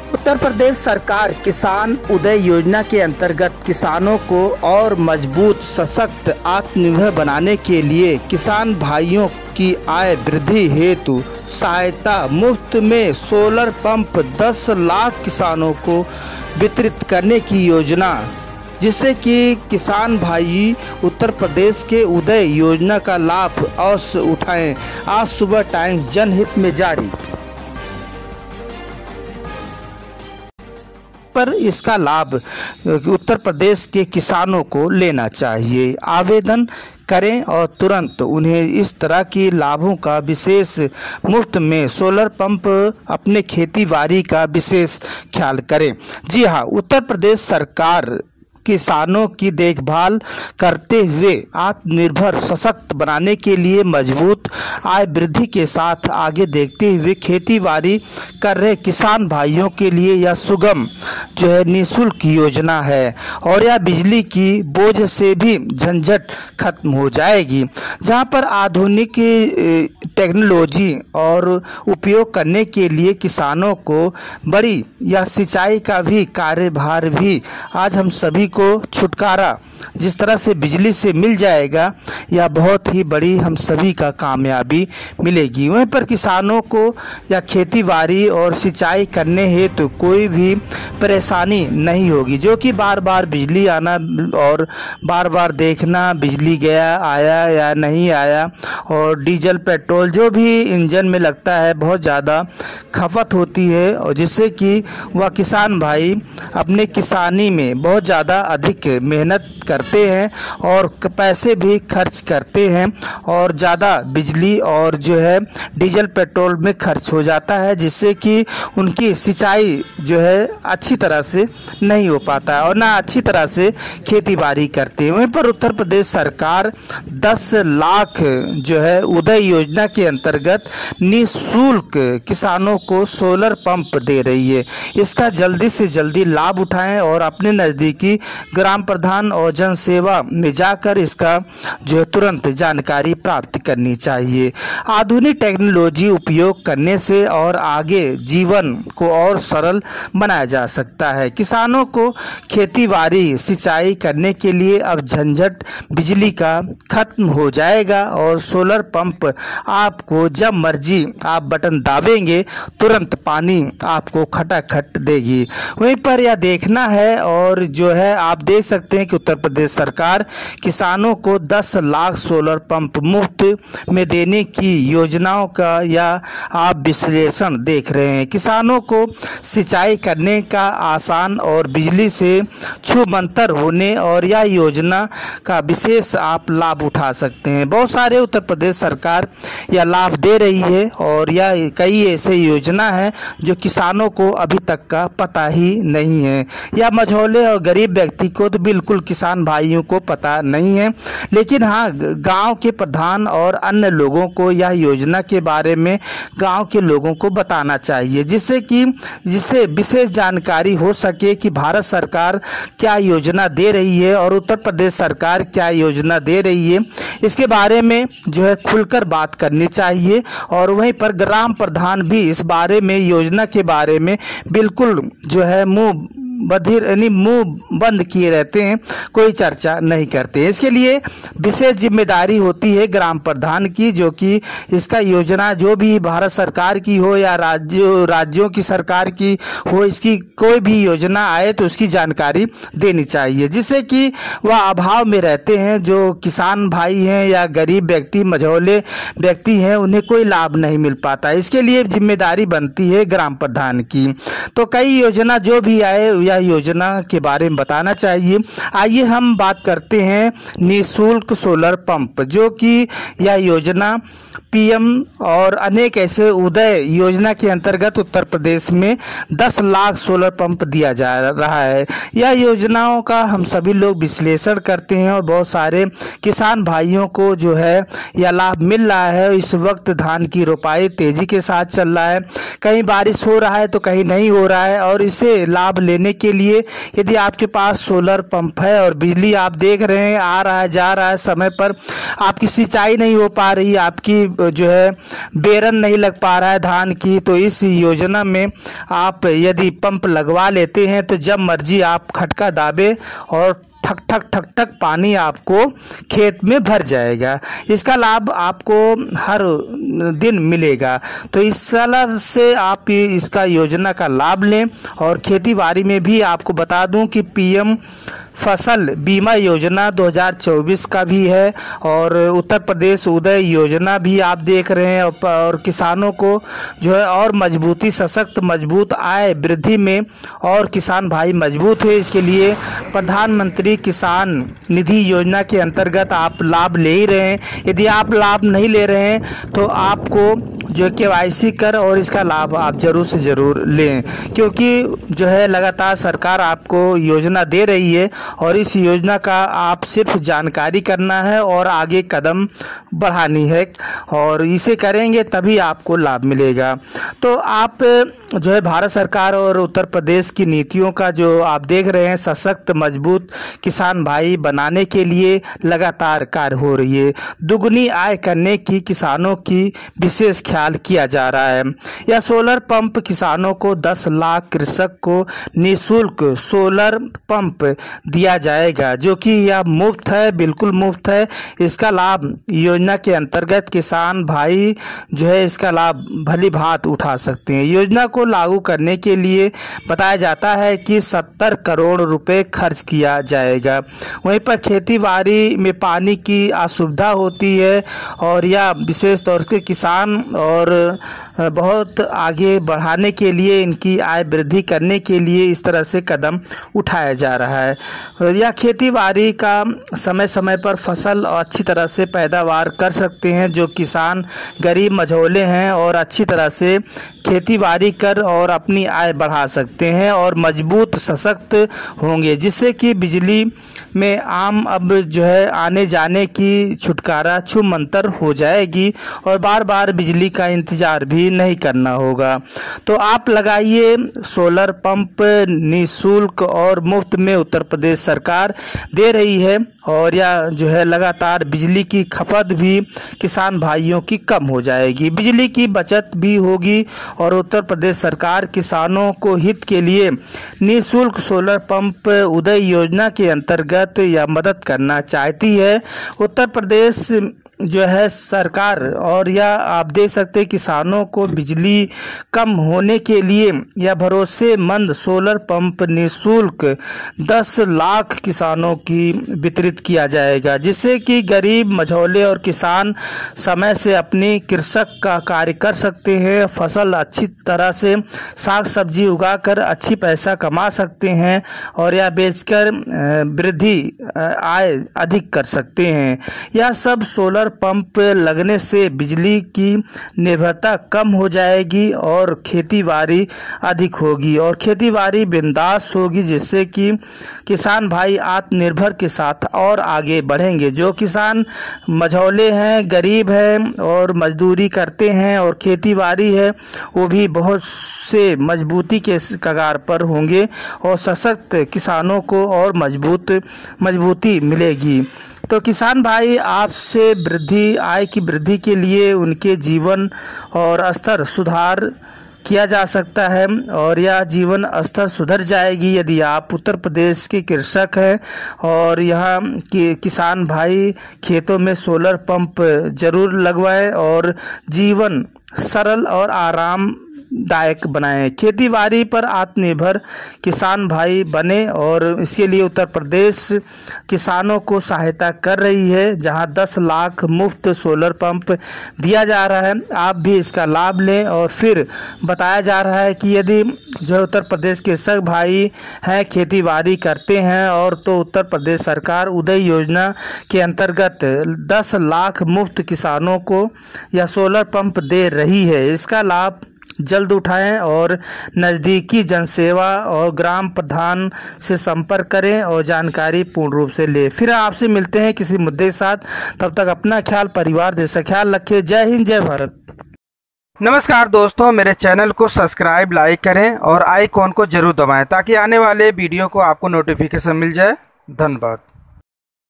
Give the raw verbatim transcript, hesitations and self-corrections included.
उत्तर प्रदेश सरकार किसान उदय योजना के अंतर्गत किसानों को और मजबूत, सशक्त, आत्मनिर्भर बनाने के लिए किसान भाइयों की आय वृद्धि हेतु सहायता मुफ्त में सोलर पंप दस लाख किसानों को वितरित करने की योजना, जिससे कि किसान भाई उत्तर प्रदेश के उदय योजना का लाभ अवश्य उठाएं। आज सुबह टाइम्स जनहित में जारी। पर इसका लाभ उत्तर प्रदेश के किसानों को लेना चाहिए। आवेदन करें और तुरंत उन्हें इस तरह के लाभों का विशेष मुफ्त में सोलर पंप अपने खेती बाड़ी का विशेष ख्याल करें। जी हाँ, उत्तर प्रदेश सरकार किसानों की देखभाल करते हुए आत्मनिर्भर, सशक्त बनाने के लिए मजबूत आय वृद्धि के साथ आगे देखते हुए खेती बाड़ी कर रहे किसान भाइयों के लिए यह सुगम जो है निःशुल्क योजना है और यह बिजली की बोझ से भी झंझट खत्म हो जाएगी। जहां पर आधुनिक टेक्नोलॉजी और उपयोग करने के लिए किसानों को बड़ी या सिंचाई का भी कार्यभार भी आज हम सभी को छुटकारा जिस तरह से बिजली से मिल जाएगा, यह बहुत ही बड़ी हम सभी का कामयाबी मिलेगी। वहीं पर किसानों को या खेती बाड़ी और सिंचाई करने हेतु तो कोई भी परेशानी नहीं होगी, जो कि बार बार बिजली आना और बार बार देखना बिजली गया आया या नहीं आया, और डीजल पेट्रोल जो भी इंजन में लगता है बहुत ज़्यादा खपत होती है, और जिससे कि वह किसान भाई अपने किसानी में बहुत ज़्यादा अधिक मेहनत करते हैं और पैसे भी खर्च करते हैं और ज़्यादा बिजली और जो है डीजल पेट्रोल में खर्च हो जाता है, जिससे कि उनकी सिंचाई जो है अच्छी तरह से नहीं हो पाता है और ना अच्छी तरह से खेती बाड़ी करते हैं। वहीं पर उत्तर प्रदेश सरकार दस लाख जो है उदय योजना के अंतर्गत निःशुल्क किसानों को सोलर पंप दे रही है। इसका जल्दी से जल्दी लाभ उठाएं और अपने नज़दीकी ग्राम प्रधान और जन सेवा में जाकर इसका जो है तुरंत जानकारी प्राप्त करनी चाहिए। आधुनिक टेक्नोलॉजी उपयोग करने से और आगे जीवन को और सरल बनाया जा सकता है। किसानों को खेती बाड़ी सिंचाई करने के लिए अब झंझट बिजली का खत्म हो जाएगा और सोलर पंप आपको जब मर्जी आप बटन दाबेंगे तुरंत पानी आपको खटाखट देगी। वहीं पर यह देखना है और जो है आप देख सकते हैं कि उत्तर प्रदेश सरकार किसानों को दस लाख सोलर पंप मुफ्त में देने की योजनाओं का या आप विश्लेषण देख रहे हैं। किसानों को सिंचाई करने का आसान और बिजली से छूमंतर होने और यह योजना का विशेष आप लाभ उठा सकते हैं। बहुत सारे उत्तर प्रदेश सरकार यह लाभ दे रही है और यह कई ऐसे योजना है जो किसानों को अभी तक का पता ही नहीं है, या मझौले और गरीब व्यक्ति को तो बिल्कुल किसान भाइयों को पता नहीं है, लेकिन हाँ गांव के प्रधान और अन्य लोगों को यह योजना के बारे में गांव के लोगों को बताना चाहिए, जिससे कि जिससे विशेष जानकारी हो सके कि भारत सरकार क्या योजना दे रही है और उत्तर प्रदेश सरकार क्या योजना दे रही है। इसके बारे में जो है खुलकर बात करनी चाहिए और वहीं पर ग्राम प्रधान भी इस बारे में योजना के बारे में बिल्कुल जो है मुंह बधिर यानी मुंह बंद किए रहते हैं, कोई चर्चा नहीं करते। इसके लिए विशेष जिम्मेदारी होती है ग्राम प्रधान की, जो कि इसका योजना जो भी भारत सरकार की हो या राज्यों राज्यों की सरकार की हो, इसकी कोई भी योजना आए तो उसकी जानकारी देनी चाहिए, जिससे कि वह अभाव में रहते हैं जो किसान भाई हैं या गरीब व्यक्ति मझौले व्यक्ति हैं, उन्हें कोई लाभ नहीं मिल पाता। इसके लिए जिम्मेदारी बनती है ग्राम प्रधान की। तो कई योजना जो भी आए या योजना के बारे में बताना चाहिए। आइए हम बात करते हैं निःशुल्क सोलर पंप, जो कि यह योजना पीएम और अनेक ऐसे उदय योजना के अंतर्गत उत्तर प्रदेश में दस लाख सोलर पंप दिया जा रहा है। यह योजनाओं का हम सभी लोग विश्लेषण करते हैं और बहुत सारे किसान भाइयों को जो है यह लाभ मिल रहा है। इस वक्त धान की रोपाई तेजी के साथ चल रहा है, कहीं बारिश हो रहा है तो कहीं नहीं हो रहा है, और इसे लाभ लेने के लिए यदि आपके पास सोलर पंप है और बिजली आप देख रहे हैं आ रहा है जा रहा है समय पर, आपकी सिंचाई नहीं हो पा रही, आपकी जो है बेरन नहीं लग पा रहा है धान की, तो इस योजना में आप यदि पंप लगवा लेते हैं तो जब मर्जी आप खटका दाबे और ठक ठक ठक ठक पानी आपको खेत में भर जाएगा। इसका लाभ आपको हर दिन मिलेगा। तो इस साल से आप इसका योजना का लाभ लें। और खेती बाड़ी में भी आपको बता दूं कि पीएम फसल बीमा योजना दो हज़ार चौबीस का भी है और उत्तर प्रदेश उदय योजना भी आप देख रहे हैं। और किसानों को जो है और मजबूती, सशक्त मजबूत आय वृद्धि में और किसान भाई मजबूत है, इसके लिए प्रधानमंत्री किसान निधि योजना के अंतर्गत आप लाभ ले ही रहे हैं। यदि आप लाभ नहीं ले रहे हैं तो आपको जो केवाईसी कर और इसका लाभ आप जरूर से ज़रूर लें, क्योंकि जो है लगातार सरकार आपको योजना दे रही है और इस योजना का आप सिर्फ जानकारी करना है और आगे कदम बढ़ानी है और इसे करेंगे तभी आपको लाभ मिलेगा। तो आप जो है भारत सरकार और उत्तर प्रदेश की नीतियों का जो आप देख रहे हैं सशक्त मजबूत किसान भाई बनाने के लिए लगातार कार्य हो रही है। दुगनी आय करने की किसानों की विशेष ख्याल किया जा रहा है। यह सोलर पंप किसानों को दस लाख कृषक को निःशुल्क सोलर पंप दिया जाएगा, जो कि यह मुफ्त है, बिल्कुल मुफ्त है। इसका लाभ योजना के अंतर्गत किसान भाई जो है इसका लाभ भली भांत उठा सकते हैं। योजना को लागू करने के लिए बताया जाता है कि सत्तर करोड़ रुपए खर्च किया जाएगा। वहीं पर खेती बाड़ी में पानी की असुविधा होती है और यह विशेष तौर से किसान और बहुत आगे बढ़ाने के लिए, इनकी आय वृद्धि करने के लिए इस तरह से कदम उठाया जा रहा है। यह खेती बाड़ी का समय समय पर फसल अच्छी तरह से पैदावार कर सकते हैं जो किसान गरीब मझोले हैं और अच्छी तरह से खेती बाड़ी कर और अपनी आय बढ़ा सकते हैं और मजबूत सशक्त होंगे, जिससे कि बिजली में आम अब जो है आने जाने की छुटकारा छूमंतर हो जाएगी और बार बार बिजली का इंतज़ार भी नहीं करना होगा। तो आप लगाइए सोलर पंप, निःशुल्क और मुफ्त में उत्तर प्रदेश सरकार दे रही है और यह जो है लगातार बिजली की खपत भी किसान भाइयों की कम हो जाएगी, बिजली की बचत भी होगी और उत्तर प्रदेश सरकार किसानों को हित के लिए निःशुल्क सोलर पंप उदय योजना के अंतर्गत यह मदद करना चाहती है। उत्तर प्रदेश जो है सरकार और यह आप देख सकते हैं किसानों को बिजली कम होने के लिए यह भरोसेमंद सोलर पंप निःशुल्क दस लाख किसानों की वितरित किया जाएगा, जिससे कि गरीब मझोले और किसान समय से अपनी कृषक का कार्य कर सकते हैं, फसल अच्छी तरह से साग सब्जी उगाकर अच्छी पैसा कमा सकते हैं और यह बेचकर वृद्धि आय अधिक कर सकते हैं। यह सब सोलर पंप लगने से बिजली की निर्भरता कम हो जाएगी और खेती बाड़ी अधिक होगी और खेती बाड़ी बिंदास होगी, जिससे कि किसान भाई आत्मनिर्भर के साथ और आगे बढ़ेंगे। जो किसान मझौले हैं, गरीब हैं और मजदूरी करते हैं और खेती बाड़ी है, वो भी बहुत से मजबूती के कगार पर होंगे और सशक्त किसानों को और मजबूत मजबूती मिलेगी। तो किसान भाई आपसे वृद्धि आय की वृद्धि के लिए उनके जीवन और स्तर सुधार किया जा सकता है और यह जीवन स्तर सुधर जाएगी यदि आप उत्तर प्रदेश के कृषक हैं और यहाँ के किसान भाई खेतों में सोलर पंप जरूर लगवाएं और जीवन सरल और आरामदायक बनाएं। खेती बाड़ी पर आत्मनिर्भर किसान भाई बने और इसके लिए उत्तर प्रदेश किसानों को सहायता कर रही है, जहां दस लाख मुफ्त सोलर पंप दिया जा रहा है। आप भी इसका लाभ लें और फिर बताया जा रहा है कि यदि जो उत्तर प्रदेश के कृषक भाई हैं, खेती बाड़ी करते हैं और तो उत्तर प्रदेश सरकार उदय योजना के अंतर्गत दस लाख मुफ्त किसानों को यह सोलर पंप दे रही है। इसका लाभ जल्द उठाएं और नज़दीकी जनसेवा और ग्राम प्रधान से संपर्क करें और जानकारी पूर्ण रूप से लें। फिर आपसे मिलते हैं किसी मुद्दे के साथ, तब तक अपना ख्याल, परिवार जैसा ख्याल रखें। जय हिंद, जय भारत। नमस्कार दोस्तों, मेरे चैनल को सब्सक्राइब, लाइक करें और आइकॉन को जरूर दबाएं ताकि आने वाले वीडियो को आपको नोटिफिकेशन मिल जाए। धन्यवाद।